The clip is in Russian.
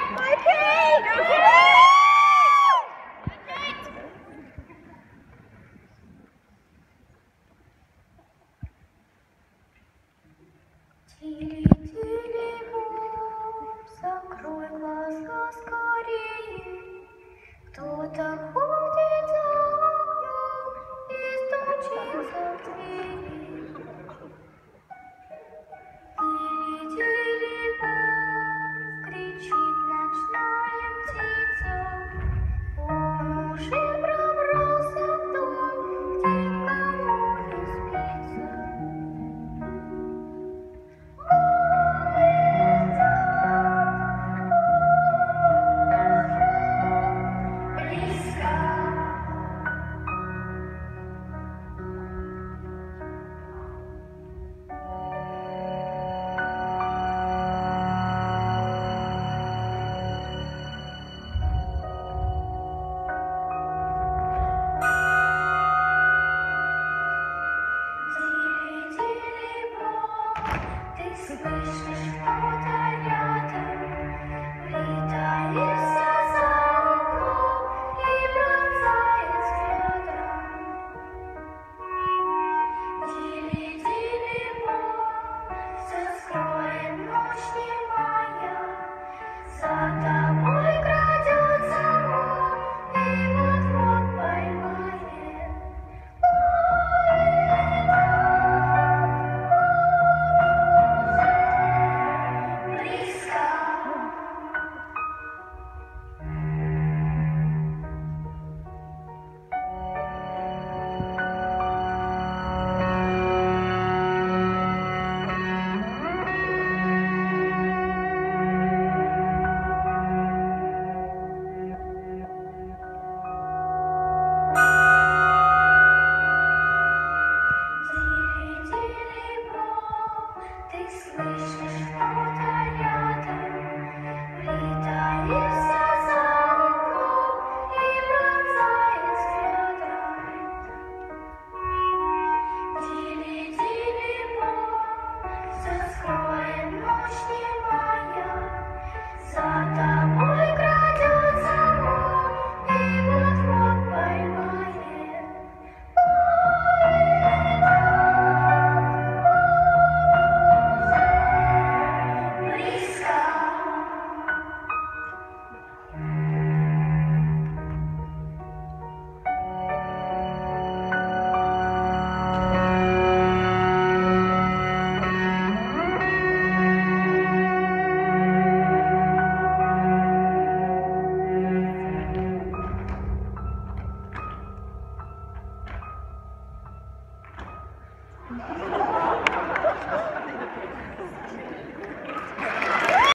Hi, Kate! Тили, Тили Бом, закрой глаза скорее. Кто-то ходит за окном и стучится в двери. Тили, Тили Бом, кричит ночная птица. Он уже пробрался в дом, где кому не спится. Слышишь, кто-то рядом, притаился за углом и бросает взглядом. Тили, Тили Бом, все скроет ночь немая, за тобой крадется он и вот-вот поймает. Ты слышишь, кто-то рядом, притаился за углом и бросает взглядом. Тили, Тили Бом, все скроет ночь немая, за тобой крадется он и вот-вот поймает.